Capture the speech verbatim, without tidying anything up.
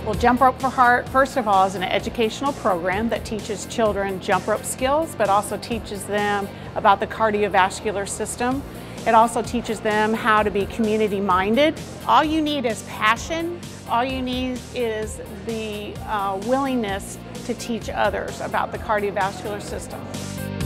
Well, Jump Rope for Heart, first of all, is an educational program that teaches children jump rope skills, but also teaches them about the cardiovascular system. It also teaches them how to be community-minded. All you need is passion. All you need is the uh, willingness to teach others about the cardiovascular system.